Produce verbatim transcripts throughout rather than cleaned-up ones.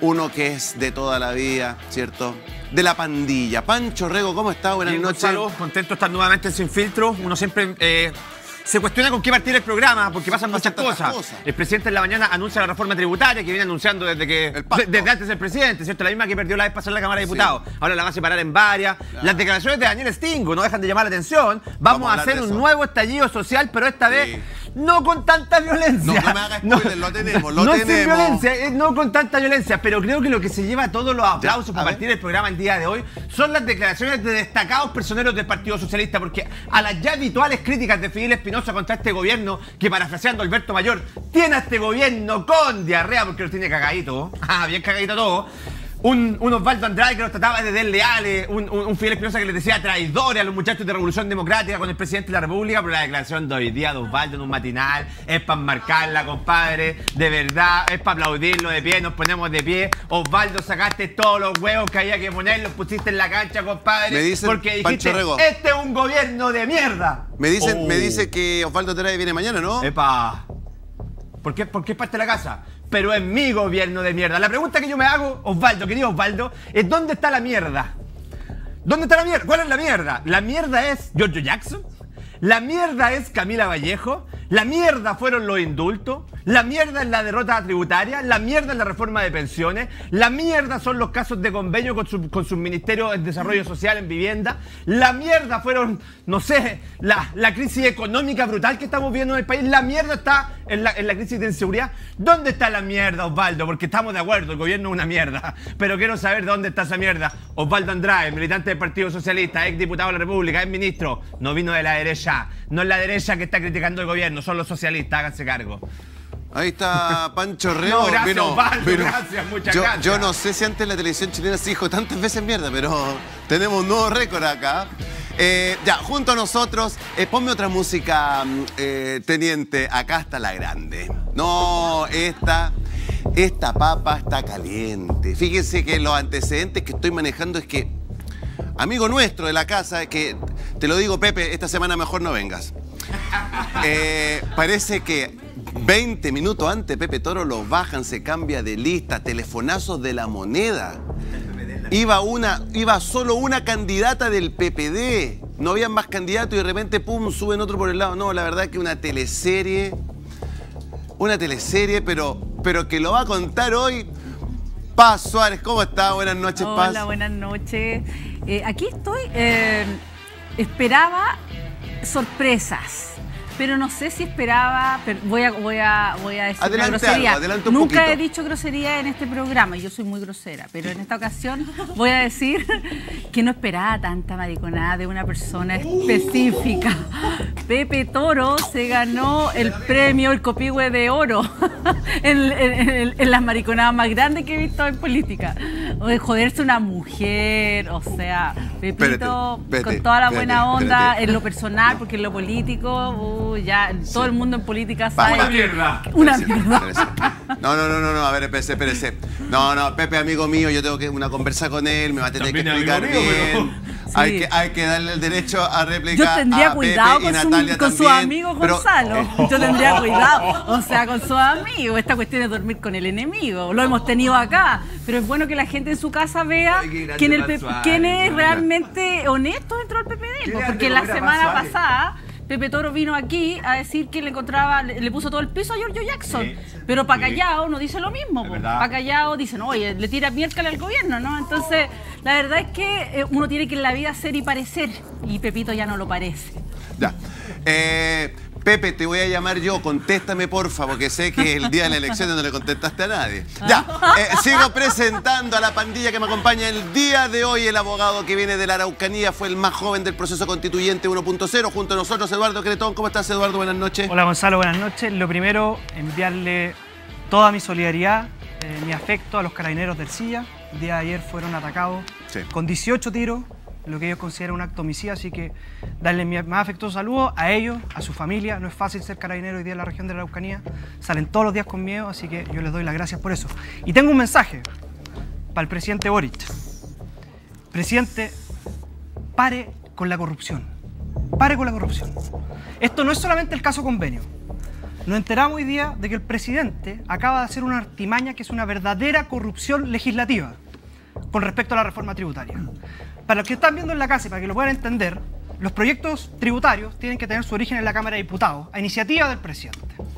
uno que es de toda la vida, ¿cierto? De la pandilla. Pancho Rego, ¿cómo está? Buenas Bien, noches. Gonzalo, contento de estar nuevamente en Sin Filtro. Uno siempre eh, se cuestiona con qué partir el programa, porque pasan muchas cosas. cosas. El presidente en la mañana anuncia la reforma tributaria que viene anunciando desde que de, desde antes del presidente, ¿cierto? La misma que perdió la vez pasada en la Cámara de Diputados. Sí. Ahora la va a separar en varias. Claro. Las declaraciones de Daniel Stingo no dejan de llamar la atención. Vamos, Vamos a, a hacer un nuevo estallido social, pero esta sí. vez no con tanta violencia. No, no me hagas spoiler, no, lo tenemos, lo no tenemos. Sin violencia, eh, no con tanta violencia, pero creo que lo que se lleva todos los aplausos ya, para partir del programa el día de hoy son las declaraciones de destacados personeros del Partido Socialista, porque a las ya habituales críticas de Fidel Espinosa contra este gobierno, que parafraseando a Alberto Mayor, tiene a este gobierno con diarrea porque lo tiene cagadito, ah, bien cagadito todo. Un, un Osvaldo Andrade que los trataba de desleales, un, un, un Fidel Espinosa que les decía traidores a los muchachos de Revolución Democrática con el presidente de la República, pero la declaración de hoy día de Osvaldo en un matinal es para marcarla, compadre, de verdad, es para aplaudirlo de pie, nos ponemos de pie. Osvaldo, sacaste todos los huevos que había que poner, los pusiste en la cancha, compadre, me dicen, porque dijiste, este es un gobierno de mierda. Me dicen, oh. me dice que Osvaldo Andrade viene mañana, ¿no? Epa, ¿por qué, por qué es parte de la casa? Pero es mi gobierno de mierda. La pregunta que yo me hago, Osvaldo, querido Osvaldo, es ¿dónde está la mierda? ¿Dónde está la mierda? ¿Cuál es la mierda? ¿La mierda es Giorgio Jackson? ¿La mierda es Camila Vallejo? ¿La mierda fueron los indultos? ¿La mierda es la derrota tributaria? ¿La mierda es la reforma de pensiones? ¿La mierda son los casos de convenio con, su, con sus ministerios en desarrollo social, en vivienda? ¿La mierda fueron, no sé, la, la crisis económica brutal que estamos viendo en el país? ¿La mierda está en la, en la crisis de inseguridad? ¿Dónde está la mierda, Osvaldo? Porque estamos de acuerdo, el gobierno es una mierda. Pero quiero saber dónde está esa mierda. Osvaldo Andrade, militante del Partido Socialista, ex diputado de la República, ex ministro, no vino de la derecha. No es la derecha que está criticando el gobierno, son los socialistas, háganse cargo. Ahí está Pancho Rego. No, gracias, vino, Osvaldo, vino. gracias, muchas yo, gracias. Yo no sé si antes la televisión chilena se dijo tantas veces mierda, pero tenemos un nuevo récord acá. Eh, ya, junto a nosotros, eh, ponme otra música, eh, teniente. Acá está la grande. No, esta, esta papa está caliente. Fíjense que los antecedentes que estoy manejando es que, amigo nuestro de la casa, que te lo digo, Pepe, esta semana mejor no vengas. Eh, parece que veinte minutos antes Pepe Toro lo bajan, se cambia de lista, telefonazos de La Moneda. Iba, una, iba solo una candidata del P P D, no había más candidatos y de repente, pum, suben otro por el lado. No, la verdad que una teleserie, una teleserie, pero, pero que lo va a contar hoy Paz Suárez. ¿Cómo está? Buenas noches, Paz. Hola, buenas noches. Eh, aquí estoy. Eh, esperaba sorpresas, pero no sé si esperaba. Pero voy a, voy a, voy a decir adelante una grosería. Algo, adelante un Nunca poquito. he dicho grosería en este programa. Yo soy muy grosera, pero en esta ocasión voy a decir que no esperaba tanta mariconada de una persona específica. Pepe Toro se ganó el premio, el Copihue de Oro, en, en, en, en las mariconadas más grandes que he visto en política. O de joderse una mujer, o sea, Pepito, espérate, espérate, con toda la espérate, buena onda, espérate. en lo personal, porque en lo político, uh, ya sí. Todo el mundo en política sabe. Una mierda. Una Espérese, mierda. espérese. No, no, no, no, no, a ver, espérese, espérese. No, no, Pepe, amigo mío, yo tengo que una conversa con él, me va a tener También que explicar amigo mío, bien. pero... Hay, Sí. que, hay que darle el derecho a réplica. Yo tendría a cuidado Pepe con, y su, Natalia con su también, amigo pero... Gonzalo. Yo tendría cuidado. O sea, con su amigo. Esta cuestión es dormir con el enemigo. Lo hemos tenido acá. Pero es bueno que la gente en su casa vea Ay, quién, el Paz Suárez, quién es no, realmente honesto dentro del P P D. Pues, porque la semana pasada Pepe Toro vino aquí a decir que le encontraba, le, le puso todo el piso a Giorgio Jackson. Sí, pero para sí. Callao no dice lo mismo. Para Callao dicen, oye, le tira miércoles al gobierno, ¿no? Entonces, la verdad es que eh, uno tiene que en la vida ser y parecer. Y Pepito ya no lo parece. Ya. Eh, Pepe, te voy a llamar yo, contéstame porfa, porque sé que el día de la elección no le contestaste a nadie. Ya, eh, sigo presentando a la pandilla que me acompaña el día de hoy. El abogado que viene de la Araucanía, fue el más joven del proceso constituyente uno punto cero. Junto a nosotros, Eduardo Cretón. ¿Cómo estás, Eduardo? Buenas noches. Hola, Gonzalo, buenas noches. Lo primero, enviarle toda mi solidaridad, eh, mi afecto a los carabineros del Silla. El día de ayer fueron atacados sí. con dieciocho tiros, lo que ellos consideran un acto homicida, así que darle mi más afectuoso saludo a ellos, a su familia. No es fácil ser carabinero hoy día en la región de la Araucanía, salen todos los días con miedo, así que yo les doy las gracias por eso. Y tengo un mensaje para el presidente Boric. Presidente, pare con la corrupción, pare con la corrupción. Esto no es solamente el caso convenio. Nos enteramos hoy día de que el presidente acaba de hacer una artimaña que es una verdadera corrupción legislativa con respecto a la reforma tributaria. Para los que están viendo en la casa y para que lo puedan entender, los proyectos tributarios tienen que tener su origen en la Cámara de Diputados, a iniciativa del presidente.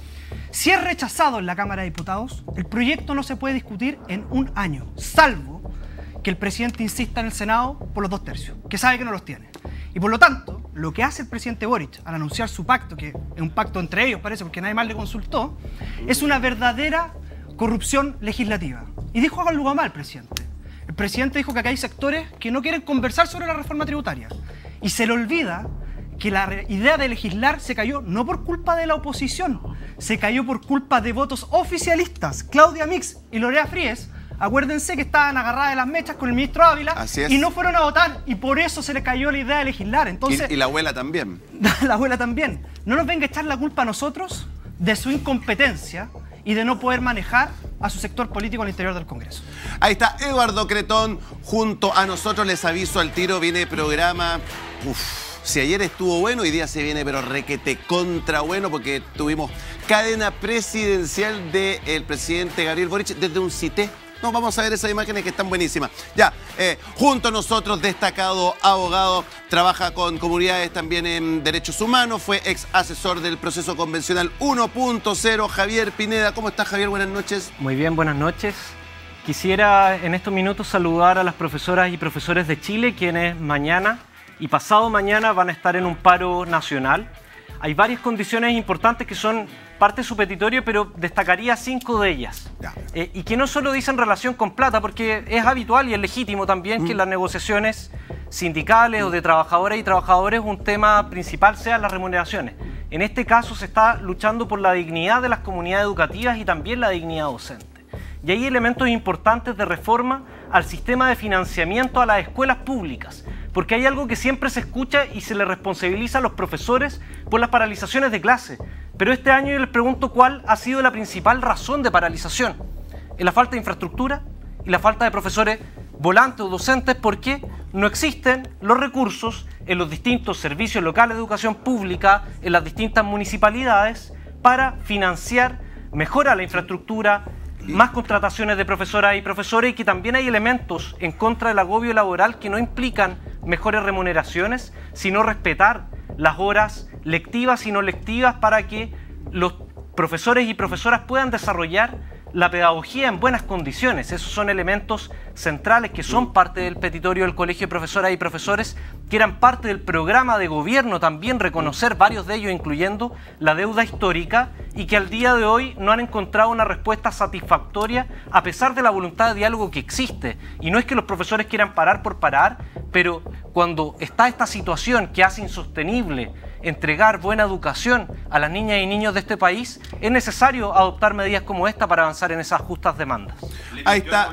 Si es rechazado en la Cámara de Diputados, el proyecto no se puede discutir en un año, salvo que el presidente insista en el Senado por los dos tercios, que sabe que no los tiene. Y por lo tanto, lo que hace el presidente Boric al anunciar su pacto, que es un pacto entre ellos, parece, porque nadie más le consultó, es una verdadera corrupción legislativa. Y dijo algo mal el presidente. El presidente dijo que acá hay sectores que no quieren conversar sobre la reforma tributaria. Y se le olvida que la idea de legislar se cayó no por culpa de la oposición, se cayó por culpa de votos oficialistas. Claudia Mix y Lorea Fríes, acuérdense que estaban agarradas de las mechas con el ministro Ávila y no fueron a votar, y por eso se le cayó la idea de legislar. Entonces, y, y la abuela también. La abuela también. No nos venga a echar la culpa a nosotros de su incompetencia y de no poder manejar a su sector político al interior del Congreso. Ahí está Eduardo Cretón junto a nosotros. Les aviso al tiro, viene programa... Uf. Si ayer estuvo bueno, hoy día se viene pero requete contra bueno, porque tuvimos cadena presidencial del presidente Gabriel Boric desde un C I T E. No, vamos a ver esas imágenes que están buenísimas. Ya, eh, junto a nosotros, destacado abogado, trabaja con comunidades también en derechos humanos, fue ex asesor del proceso convencional uno punto cero, Javier Pineda. ¿Cómo estás, Javier? Buenas noches. Muy bien, buenas noches. Quisiera en estos minutos saludar a las profesoras y profesores de Chile, quienes mañana y pasado mañana van a estar en un paro nacional. Hay varias condiciones importantes que son parte de su petitorio, pero destacaría cinco de ellas. Eh, y que no solo dicen relación con plata, porque es habitual y es legítimo también mm. que en las negociaciones sindicales mm. o de trabajadoras y trabajadores un tema principal sean las remuneraciones. En este caso se está luchando por la dignidad de las comunidades educativas y también la dignidad docente. Y hay elementos importantes de reforma al sistema de financiamiento a las escuelas públicas, porque hay algo que siempre se escucha y se le responsabiliza a los profesores por las paralizaciones de clase. Pero este año yo les pregunto cuál ha sido la principal razón de paralización. ¿Es la falta de infraestructura y la falta de profesores volantes o docentes? Porque no existen los recursos en los distintos servicios locales de educación pública, en las distintas municipalidades, para financiar mejora la infraestructura, más contrataciones de profesoras y profesores, y que también hay elementos en contra del agobio laboral que no implican mejores remuneraciones, sino respetar las horas lectivas y no lectivas para que los profesores y profesoras puedan desarrollar la pedagogía en buenas condiciones. Esos son elementos centrales que son parte del petitorio del Colegio de Profesoras y Profesores, que eran parte del programa de gobierno también, reconocer varios de ellos, incluyendo la deuda histórica, y que al día de hoy no han encontrado una respuesta satisfactoria a pesar de la voluntad de diálogo que existe. Y no es que los profesores quieran parar por parar, pero cuando está esta situación que hace insostenible entregar buena educación a las niñas y niños de este país, es necesario adoptar medidas como esta para avanzar en esas justas demandas. Ahí está.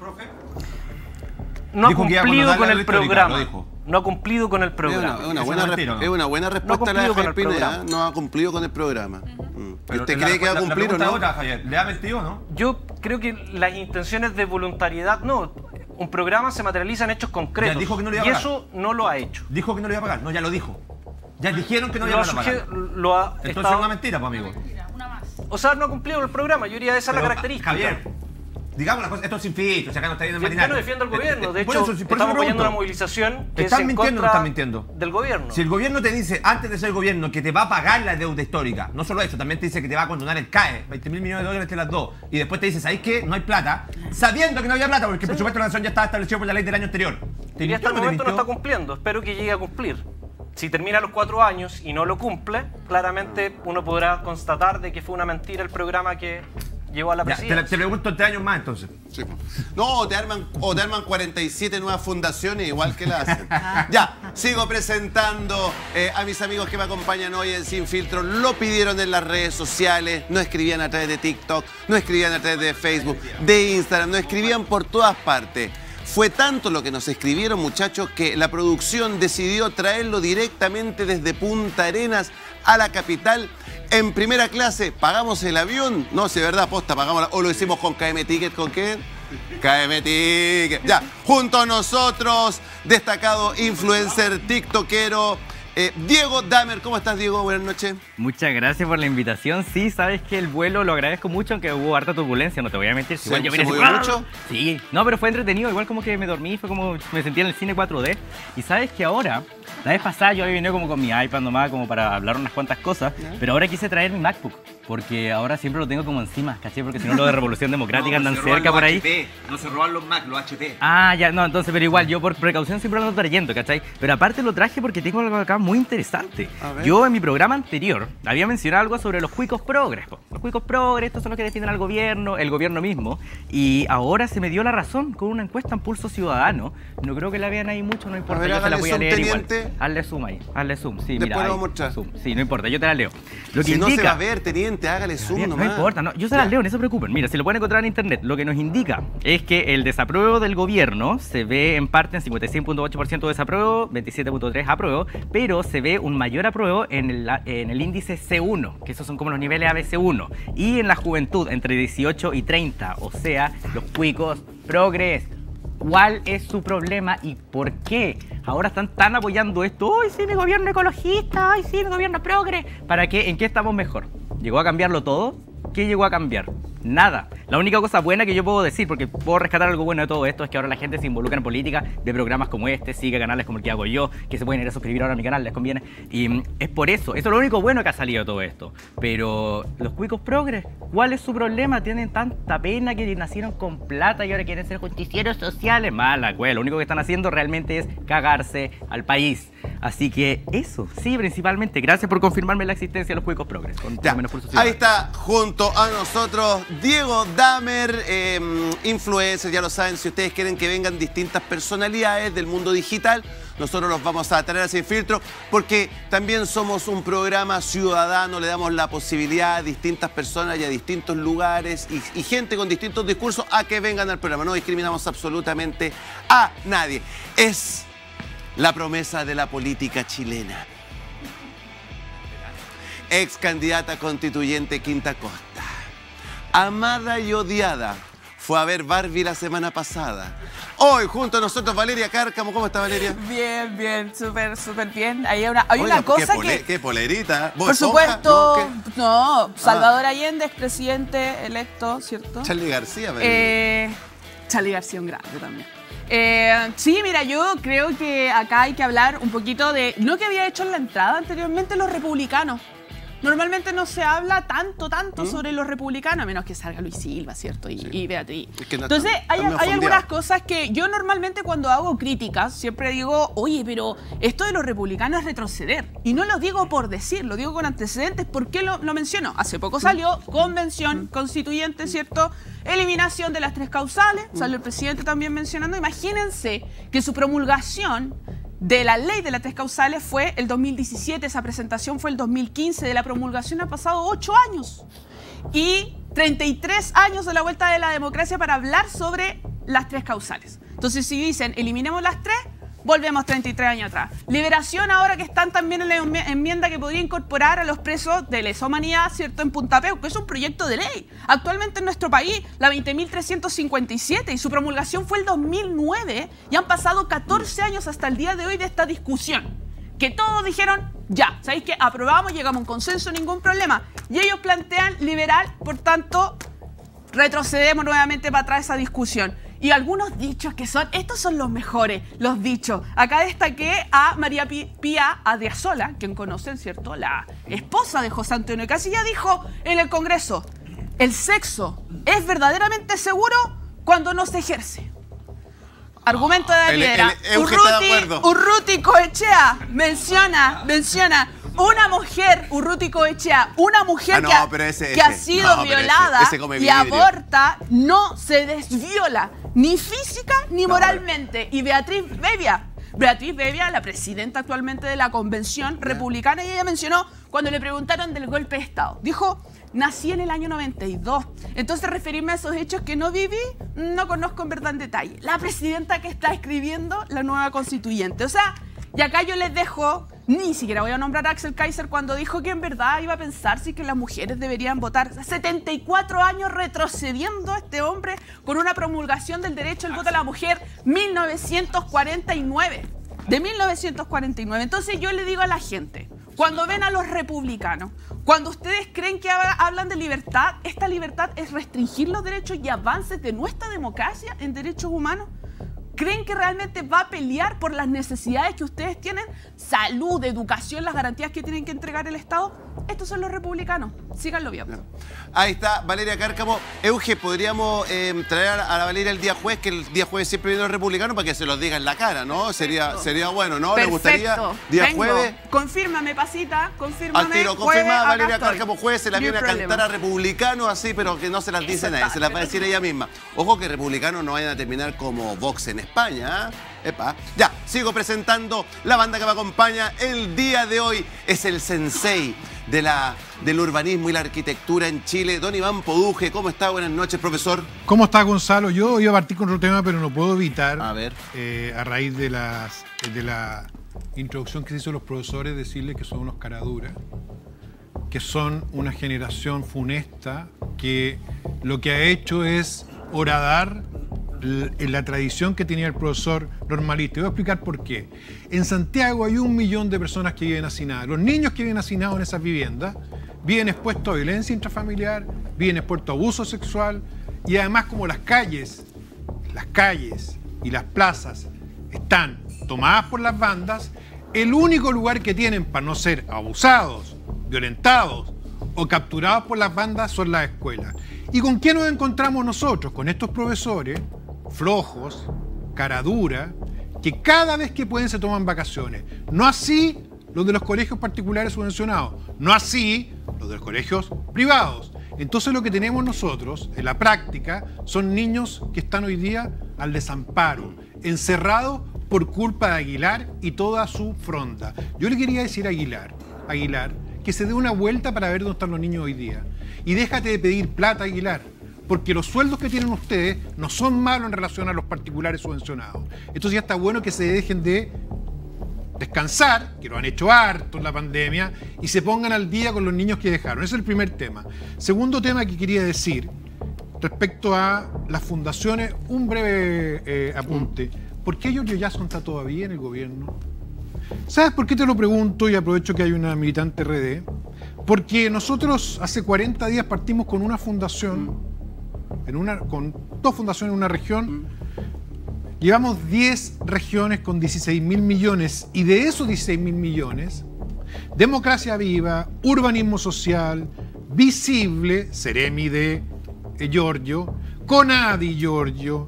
No ha cumplido con el programa. No ha cumplido con el programa. Es una, una, buena, es una buena respuesta no a la Javier Pineda. No ha cumplido con el programa. Uh-huh. ¿Usted cree que va a cumplir o no? Otra, Javier. ¿Le ha mentido o no? Yo creo que las intenciones de voluntariedad, no. Un programa se materializa en hechos concretos. Ya dijo que no le iba a pagar. Y eso no lo ha hecho. Dijo que no le iba a pagar. No, ya lo dijo. Ya dijeron que no iba a pagar. Lo ha Entonces estado... es una mentira, pues, amigo. Una más. O sea, no ha cumplido el programa. Yo diría esa es la característica. Javier, digamos una cosa, esto es sin filtro, si acá no está viendo el matinal. Yo no defiendo al gobierno, de hecho, eso, estamos apoyando una movilización que ¿Están es en mintiendo o no están mintiendo? Del gobierno. Si el gobierno te dice, antes de ser gobierno, que te va a pagar la deuda histórica, no solo eso, también te dice que te va a condonar el C A E, veinte mil millones de dólares entre las dos, y después te dice, ¿sabéis qué? No hay plata, sabiendo que no había plata, porque sí. el presupuesto de la nación ya estaba establecido por la ley del año anterior. Y hasta el momento no está cumpliendo, espero que llegue a cumplir. Si termina los cuatro años y no lo cumple, claramente uno podrá constatar de que fue una mentira el programa que llevó a la presidencia. Ya, te, te pregunto tres años más entonces. Sí. No, o te, arman, o te arman cuarenta y siete nuevas fundaciones igual que la hacen. Ya, sigo presentando eh, a mis amigos que me acompañan hoy en Sin Filtro. Lo pidieron en las redes sociales, no escribían a través de TikTok, no escribían a través de Facebook, de Instagram, no escribían por todas partes. Fue tanto lo que nos escribieron, muchachos, que la producción decidió traerlo directamente desde Punta Arenas a la capital en primera clase. ¿Pagamos el avión? No, si de verdad, posta, pagamos la... o lo hicimos con K M Ticket. ¿Con qué? K M Ticket. Ya, junto a nosotros, destacado influencer, tiktokero, Eh, Diego Damer, ¿cómo estás, Diego? Buenas noches. Muchas gracias por la invitación. Sí, sabes que el vuelo lo agradezco mucho, aunque hubo harta turbulencia, no te voy a mentir. ¿Se, igual yo ¿se vine movió así, mucho? Sí, no, pero fue entretenido. Igual como que me dormí, fue como me sentía en el cine cuatro D. Y sabes que ahora, la vez pasada yo había venido como con mi iPad nomás, como para hablar unas cuantas cosas, ¿no? Pero ahora quise traer mi MacBook, porque ahora siempre lo tengo como encima, ¿caché? Porque si no, lo de Revolución Democrática no, andan cerca por ahí. H P. No se roban los Mac, los H P. Ah, ya, no, entonces, pero igual, yo por precaución siempre lo ando trayendo, ¿cachai? Pero aparte lo traje porque tengo algo acá muy interesante. Yo en mi programa anterior había mencionado algo sobre los cuicos progres. Po. Los cuicos progres, estos son los que defienden al gobierno, el gobierno mismo. Y ahora se me dio la razón con una encuesta en Pulso Ciudadano. No creo que la vean ahí mucho, no importa, a ver, yo se la voy a leer teniente. igual. Hazle zoom ahí, hazle zoom. Sí, Después mira, lo ahí, vamos a mostrar. Zoom. Sí, no importa, yo te la leo. Lo que si indica, no se va a ver, teniente, hágale zoom bien, nomás. No importa, no, yo se las leo, no se preocupen. Mira, si lo pueden encontrar en internet, lo que nos indica es que el desapruebo del gobierno se ve en parte en cincuenta y seis punto ocho por ciento desapruebo, veintisiete punto tres por ciento apruebo, pero se ve un mayor apruebo en el, en el índice C uno, que esos son como los niveles A B C uno, y en la juventud entre dieciocho y treinta, o sea, los cuicos progres. ¿Cuál es su problema y por qué ahora están tan apoyando esto? ¡Ay, sí, mi gobierno ecologista! ¡Ay, sí, mi gobierno progre! ¿Para qué? ¿En qué estamos mejor? ¿Llegó a cambiarlo todo? ¿Qué llegó a cambiar? Nada. La única cosa buena que yo puedo decir, porque puedo rescatar algo bueno de todo esto, es que ahora la gente se involucra en política, de programas como este, sigue canales como el que hago yo, que se pueden ir a suscribir ahora a mi canal, les conviene. Y mm, es por eso, eso es lo único bueno que ha salido de todo esto. Pero los cuicos progres, ¿cuál es su problema? Tienen tanta pena que nacieron con plata y ahora quieren ser justicieros sociales. Mala, güey, lo único que están haciendo realmente es cagarse al país. Así que eso, sí, principalmente. Gracias por confirmarme la existencia de los cuicos progres. Con, ya, menos ahí está, junto a nosotros, Diego Damer, eh, influencer, ya lo saben, si ustedes quieren que vengan distintas personalidades del mundo digital, nosotros los vamos a traer sin filtro, porque también somos un programa ciudadano, le damos la posibilidad a distintas personas y a distintos lugares y, y gente con distintos discursos a que vengan al programa. No discriminamos absolutamente a nadie. Es la promesa de la política chilena. Ex candidata constituyente Quinta Costa. Amada y odiada. Fue a ver Barbie la semana pasada. Hoy, junto a nosotros, Valeria Cárcamo. ¿Cómo está, Valeria? Bien, bien, súper, súper bien. Hay una, hay Oiga, una cosa qué pole, que... Qué polerita. Por supuesto, no, no Salvador ah. Allende, expresidente electo, ¿cierto? Charly García, Valeria. Eh, Charly García, un grande también. Eh, sí, mira, yo creo que acá hay que hablar un poquito de lo que había hecho en la entrada anteriormente los republicanos. Normalmente no se habla tanto, tanto ¿Mm? sobre los republicanos, a menos que salga Luis Silva, ¿cierto? Y, sí. y Beatriz. Es que no Entonces, están, hay, están hay algunas cosas que yo normalmente cuando hago críticas siempre digo, oye, pero esto de los republicanos es retroceder. Y no lo digo por decir, lo digo con antecedentes. ¿Por qué lo, lo menciono? Hace poco salió convención constituyente, ¿cierto? Eliminación de las tres causales, salió el presidente también mencionando. Imagínense que su promulgación de la ley de las tres causales fue el dos mil diecisiete, esa presentación fue el dos mil quince, de la promulgación han pasado ocho años y treinta y tres años de la vuelta de la democracia para hablar sobre las tres causales. Entonces, si dicen eliminemos las tres, volvemos treinta y tres años atrás. Liberación ahora que están también en la enmienda que podría incorporar a los presos de lesa humanidad, ¿cierto? En Punta Peu, que es un proyecto de ley. Actualmente en nuestro país, la veinte mil trescientos cincuenta y siete, y su promulgación fue el dos mil nueve, y han pasado catorce años hasta el día de hoy de esta discusión. Que todos dijeron, ya, ¿sabéis qué? Aprobamos, llegamos a un consenso, ningún problema. Y ellos plantean liberal, por tanto, retrocedemos nuevamente para atrás esa discusión. Y algunos dichos que son, estos son los mejores, los dichos. Acá destaqué a María Pía Adriasola, quien conocen, ¿cierto? La esposa de José Antonio Caz, ella dijo en el Congreso, el sexo es verdaderamente seguro cuando no se ejerce. Argumento de Daniela. Urruti, Urruti Coechea menciona, menciona una mujer, Urruti Coechea, una mujer ah, no, que, ha, ese, que ese. ha sido no, violada ese, ese y aborta, no se desviola, ni física ni no, moralmente. Y Beatriz Bevia, Beatriz Bevia, la presidenta actualmente de la Convención Republicana, y ella mencionó cuando le preguntaron del golpe de Estado. Dijo, nací en el año noventa y dos. Entonces, referirme a esos hechos que no viví, no conozco en verdad en detalle. La presidenta que está escribiendo la nueva constituyente. O sea, y acá yo les dejo, ni siquiera voy a nombrar a Axel Kaiser cuando dijo que en verdad iba a pensar si que las mujeres deberían votar. setenta y cuatro años retrocediendo a este hombre con una promulgación del derecho al voto a la mujer, mil novecientos cuarenta y nueve. de mil novecientos cuarenta y nueve. Entonces yo le digo a la gente, cuando ven a los republicanos, cuando ustedes creen que hablan de libertad, esta libertad es restringir los derechos y avances de nuestra democracia en derechos humanos. ¿Creen que realmente va a pelear por las necesidades que ustedes tienen? Salud, educación, las garantías que tienen que entregar el Estado. Estos son los republicanos. Síganlo bien. Ahí está Valeria Cárcamo. Euge, podríamos eh, traer a la Valeria el día jueves, que el día jueves siempre viene los republicanos, para que se los diga en la cara, ¿no? Sería, sería bueno, ¿no? Perfecto. ¿Le gustaría? Día Vengo. jueves. Confírmame, pasita. Confírmame. Al tiro, confirma Valeria estoy. Cárcamo jueves, se la viene a cantar a republicano así, pero que no se las dice nadie, se las va a decir ella misma. Ojo que republicanos no vayan a terminar como Vox en España, ¿eh? Epa. Ya, sigo presentando la banda que me acompaña el día de hoy. Es el sensei de la, del urbanismo y la arquitectura en Chile, don Iván Poduje. ¿Cómo está? Buenas noches, profesor. ¿Cómo está, Gonzalo? Yo iba a partir con otro tema, pero no puedo evitar, a, ver. Eh, a raíz de, las, de la introducción que se hizo a los profesores, decirles que son unos caraduras, que son una generación funesta, que lo que ha hecho es horadar en la tradición que tenía el profesor normalista. Voy a explicar por qué. En Santiago hay un millón de personas que viven hacinadas. Los niños que viven hacinados en esas viviendas viven expuestos a violencia intrafamiliar, viven expuestos a abuso sexual y además como las calles, las calles y las plazas están tomadas por las bandas, el único lugar que tienen para no ser abusados, violentados o capturados por las bandas son las escuelas. ¿Y con qué nos encontramos nosotros? Con estos profesores flojos, cara dura, que cada vez que pueden se toman vacaciones. No así los de los colegios particulares subvencionados, no así los de los colegios privados. Entonces lo que tenemos nosotros en la práctica son niños que están hoy día al desamparo, encerrados por culpa de Aguilar y toda su fronda. Yo le quería decir a Aguilar, Aguilar, que se dé una vuelta para ver dónde están los niños hoy día. Y déjate de pedir plata, Aguilar, porque los sueldos que tienen ustedes no son malos en relación a los particulares subvencionados. Entonces ya está bueno que se dejen de descansar, que lo han hecho harto en la pandemia, y se pongan al día con los niños que dejaron. Ese es el primer tema. Segundo tema que quería decir, respecto a las fundaciones, un breve eh, apunte. ¿Por qué Giorgio Jackson está todavía en el gobierno? ¿Sabes por qué te lo pregunto? Y aprovecho que hay una militante R D. Porque nosotros hace cuarenta días partimos con una fundación, en una, con dos fundaciones en una región. Llevamos diez regiones con dieciséis mil millones. Y de esos dieciséis mil millones, Democracia Viva, Urbanismo Social, Visible, Ceremi de eh, Giorgio, Conadi Giorgio,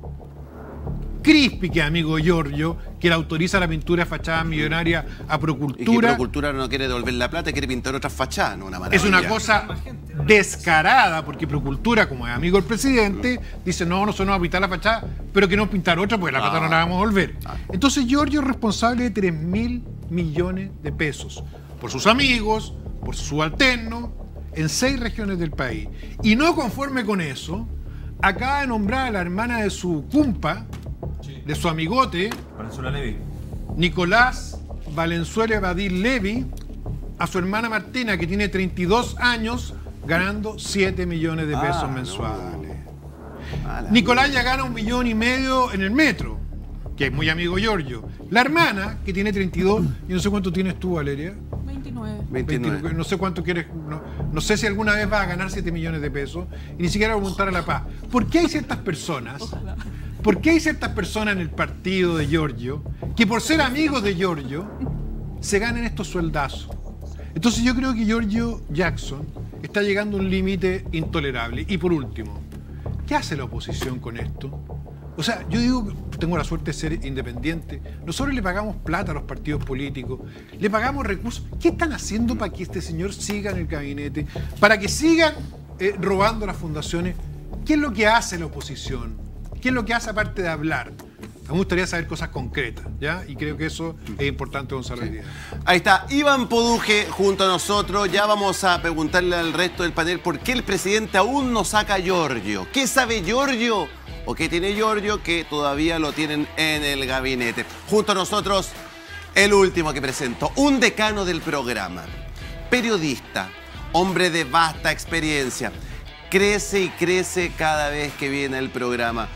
Crispi, que es amigo de Giorgio, que le autoriza la pintura de fachada millonaria a Procultura. Y que Procultura no quiere devolver la plata, quiere pintar otras fachadas, ¿no? Una maravilla. Es una cosa descarada, porque Procultura, como es amigo del presidente, dice, no, no se nos va a pintar la fachada, pero que no pintar otra, porque la plata no la vamos a devolver. Entonces Giorgio es responsable de tres mil millones de pesos, por sus amigos, por su subalterno, en seis regiones del país. Y no conforme con eso, acaba de nombrar a la hermana de su cumpa, de su amigote, Valenzuela Levy. Nicolás Valenzuela Badil Levy, a su hermana Martina, que tiene treinta y dos años, ganando siete millones de pesos ah, mensuales. No. Ah, Nicolás ya gana un millón y medio en el metro, que es muy amigo Giorgio. La hermana, que tiene treinta y dos, y no sé cuánto tienes tú, Valeria. veintinueve. veintinueve. No sé cuánto quieres, no, no sé si alguna vez vas a ganar siete millones de pesos, y ni siquiera voluntar a la paz. ¿Por qué hay ciertas personas... Ojalá. ¿Por qué hay ciertas personas en el partido de Giorgio que por ser amigos de Giorgio se ganan estos sueldazos? Entonces yo creo que Giorgio Jackson está llegando a un límite intolerable. Y por último, ¿qué hace la oposición con esto? O sea, yo digo, tengo la suerte de ser independiente, nosotros le pagamos plata a los partidos políticos, le pagamos recursos. ¿Qué están haciendo para que este señor siga en el gabinete? Para que sigan eh, robando las fundaciones. ¿Qué es lo que hace la oposición? ¿Qué es lo que hace aparte de hablar? Me gustaría saber cosas concretas, ¿ya? Y creo que eso es importante, Gonzalo. Sí. Ahí está Iván Poduje junto a nosotros. Ya vamos a preguntarle al resto del panel por qué el presidente aún no saca a Giorgio. ¿Qué sabe Giorgio? ¿O qué tiene Giorgio que todavía lo tienen en el gabinete? Junto a nosotros, el último que presento, un decano del programa, periodista, hombre de vasta experiencia. Crece y crece cada vez que viene el programa.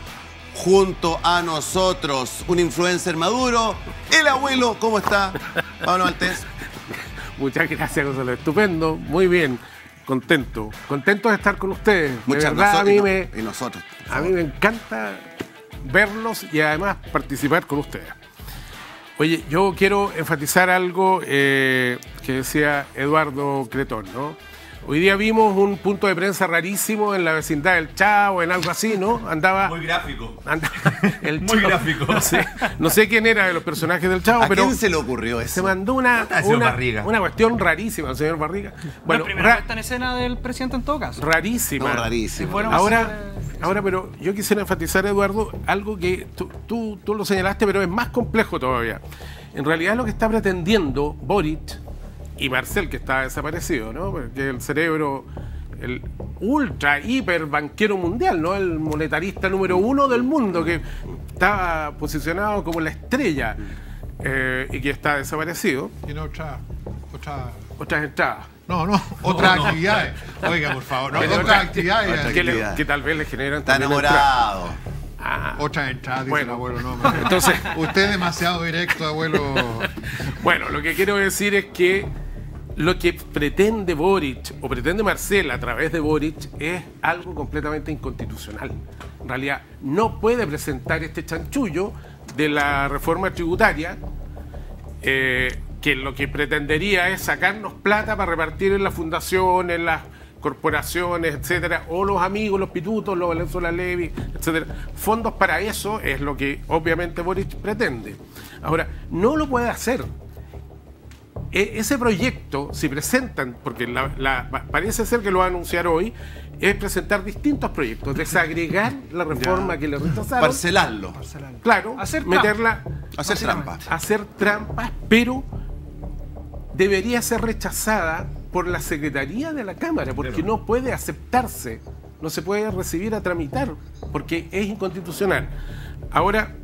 junto a nosotros un influencer maduro, el abuelo. ¿Cómo está, Pablo Maltés? Muchas gracias, Gonzalo. Estupendo, muy bien. Contento, contento de estar con ustedes. Muchas de verdad, a mí y, no, me, y nosotros. A mí me encanta verlos y además participar con ustedes. Oye, yo quiero enfatizar algo eh, que decía Eduardo Cretón, ¿no? Hoy día vimos un punto de prensa rarísimo en la vecindad del Chavo, en algo así, ¿no? Andaba... Muy gráfico. Andaba el Muy Chavo, gráfico. No sé, no sé quién era de los personajes del Chavo, ¿A pero... ¿A quién se le ocurrió eso? Se mandó una, una, una cuestión rarísima, el señor Barriga. Bueno, la primera puesta en escena del presidente en todo caso. Rarísima. No, rarísima. Bueno, ahora, ahora, pero yo quisiera enfatizar, Eduardo, algo que tú, tú, tú lo señalaste, pero es más complejo todavía. En realidad lo que está pretendiendo Boric y Marcel, que está desaparecido, ¿no? Porque el cerebro, el ultra, hiper banquero mundial, ¿no? El monetarista número uno del mundo, que está posicionado como la estrella eh, y que está desaparecido. Tiene otra, otra... Otras entradas. No, no, otras no, actividades. No. Oiga, por favor, no, otras otra, actividades. Otra que, le, que tal vez le generan... Está enamorado. Ah, otra entrada, dice bueno, el abuelo. No, entonces, usted es demasiado directo, abuelo. Bueno, lo que quiero decir es que lo que pretende Boric, o pretende Marcel a través de Boric, es algo completamente inconstitucional. En realidad, no puede presentar este chanchullo de la reforma tributaria, eh, que lo que pretendería es sacarnos plata para repartir en la fundación, en las corporaciones, etcétera, o los amigos, los pitutos, los Valenzuela Levy, etcétera. Fondos para eso es lo que obviamente Boric pretende. Ahora, no lo puede hacer. E ese proyecto, si presentan, porque la, la, parece ser que lo va a anunciar hoy, es presentar distintos proyectos, desagregar la reforma ya. que le rechazaron. Parcelarlo. Claro, hacer meterla... Hacer trampas. Hacer trampas, pero debería ser rechazada por la Secretaría de la Cámara, porque no puede aceptarse, no se puede recibir a tramitar, porque es inconstitucional. Ahora,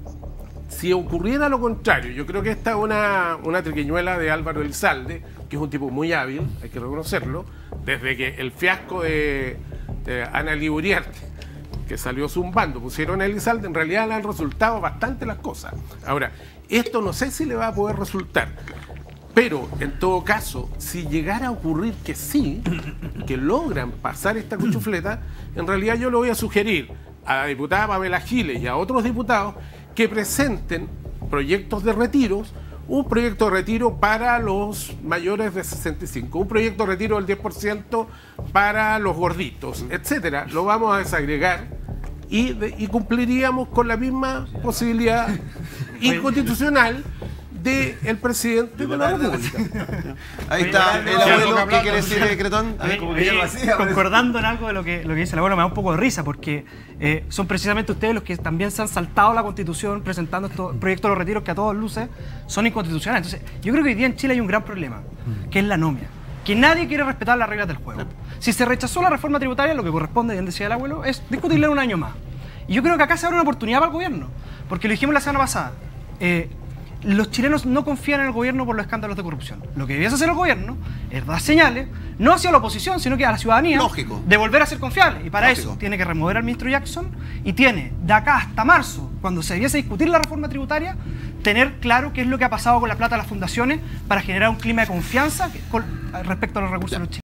si ocurriera lo contrario, yo creo que esta es una, una triquiñuela de Álvaro Elizalde, que es un tipo muy hábil, hay que reconocerlo, desde que el fiasco de, de Ana Uriarte, que salió zumbando, pusieron a Elizalde, en realidad le han resultado bastante las cosas. Ahora, esto no sé si le va a poder resultar, pero en todo caso, si llegara a ocurrir que sí, que logran pasar esta cuchufleta, en realidad yo le voy a sugerir a la diputada Pamela Giles y a otros diputados que presenten proyectos de retiros, un proyecto de retiro para los mayores de sesenta y cinco, un proyecto de retiro del diez por ciento para los gorditos, etcétera. Lo vamos a desagregar y, de, y cumpliríamos con la misma posibilidad inconstitucional del presidente de la República. Ahí está el abuelo. ¿Qué quiere decir, Cretón? Concordando en algo de lo que, lo que dice el abuelo, me da un poco de risa, porque eh, son precisamente ustedes los que también se han saltado la Constitución presentando estos proyectos de los retiros que a todas luces son inconstitucionales. Entonces, yo creo que hoy día en Chile hay un gran problema, que es la anomia. Que nadie quiere respetar las reglas del juego. Si se rechazó la reforma tributaria, lo que corresponde, bien decía el abuelo, es discutirla en un año más. Y yo creo que acá se abre una oportunidad para el gobierno, porque lo dijimos la semana pasada. Eh, Los chilenos no confían en el gobierno por los escándalos de corrupción. Lo que debiese hacer el gobierno es dar señales, no hacia la oposición, sino que a la ciudadanía, Lógico. de volver a ser confiable. Y para Lógico. eso tiene que remover al ministro Jackson y tiene, de acá hasta marzo, cuando se debiese discutir la reforma tributaria, tener claro qué es lo que ha pasado con la plata de las fundaciones para generar un clima de confianza con, respecto a los recursos de los chilenos.